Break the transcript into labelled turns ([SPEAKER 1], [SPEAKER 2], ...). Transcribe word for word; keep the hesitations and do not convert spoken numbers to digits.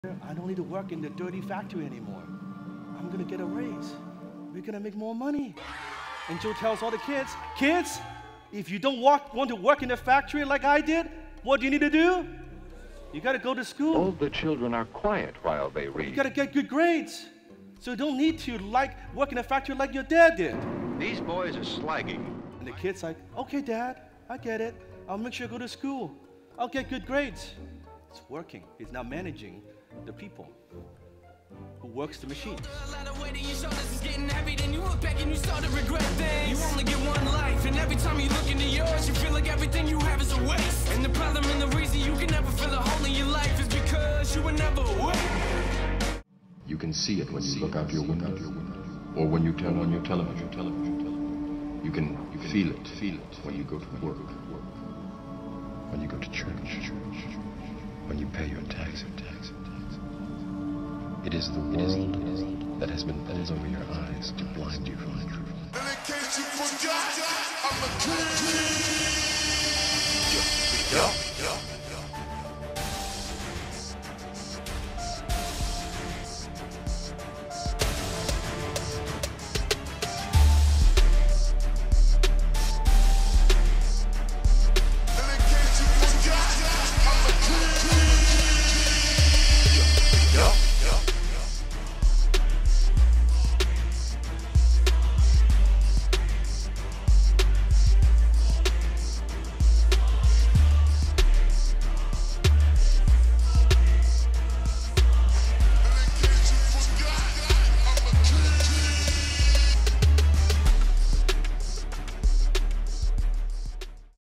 [SPEAKER 1] I don't need to work in the dirty factory anymore. I'm gonna get a raise. We're gonna make more money. And Joe tells all the kids, kids, if you don't walk, want to work in the factory like I did, what do you need to do? You gotta go to school.
[SPEAKER 2] All the children are quiet while they read.
[SPEAKER 1] You gotta get good grades. So you don't need to like work in a factory like your dad did.
[SPEAKER 3] These boys are slagging.
[SPEAKER 1] And the kid's like, okay, Dad, I get it. I'll make sure I go to school. I'll get good grades. It's working. He's now managing the people who works the machines.
[SPEAKER 4] You only get one life, and every time you look into yours, you feel like everything you have is a waste. And the problem and the reason you can never feel a hole in your life is because you were never awake.
[SPEAKER 5] You can see it when you look out your window, or when you turn on your television. You can you feel it, feel it when you go to work, when you go to church, when you pay your tax. It is the world that has been pulled over your eyes to blind you from the truth.
[SPEAKER 6] And in case you forgot, I'm a king.